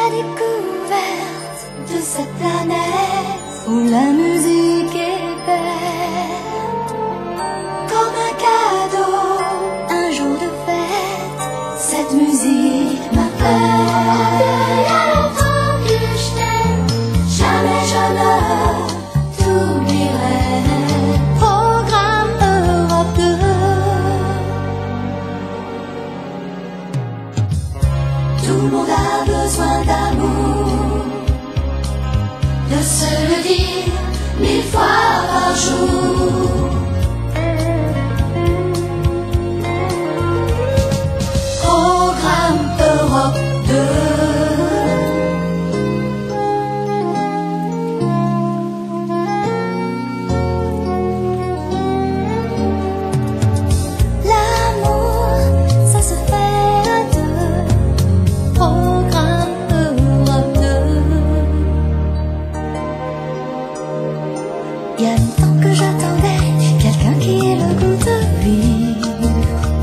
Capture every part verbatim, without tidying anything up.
découverte de cette planète où la musique est faite comme un cadeau, un jour de fête. Cette musique m'appelle. Il y a longtemps que je t'aime, jamais je ne t'oublierai. Programme Europe deux. Tout le monde a besoin d'amour, de se le dire mille fois par jour. Programme Europe deux. L'amour, ça se fait à deux. Programme Europe deux. Il y a longtemps que j'attendais quelqu'un qui ait le goût de vivre,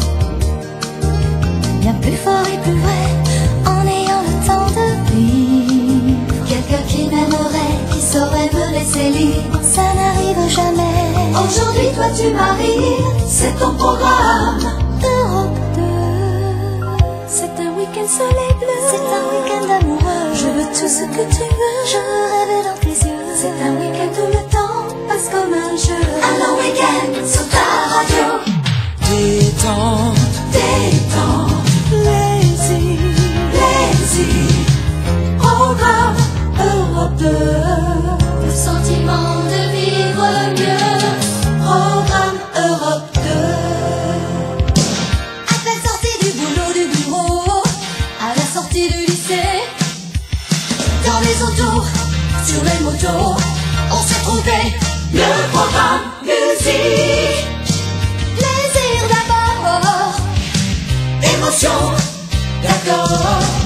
bien plus fort et plus vrai, en ayant le temps de vivre. Quelqu'un qui m'aimerait, qui saurait me laisser libre, ça n'arrive jamais. Aujourd'hui toi tu m'arrives, c'est ton programme Europe deux. C'est un week-end soleil bleu, c'est un week-end amoureux. Je veux tout ce que tu veux, je veux rêver dans tes yeux. C'est un week-end où le temps passe comme un jeu. Un long week-end sur ta radio. Détente, Détente, plaisir, plaisir. Programme Europe deux. Le sentiment de vivre mieux. Programme Europe deux. À la sortie du boulot, du bureau, à la sortie du lycée, dans les autos, sur les motos, on s'est trouvé le programme musique. Plaisir d'abord, émotion d'accord.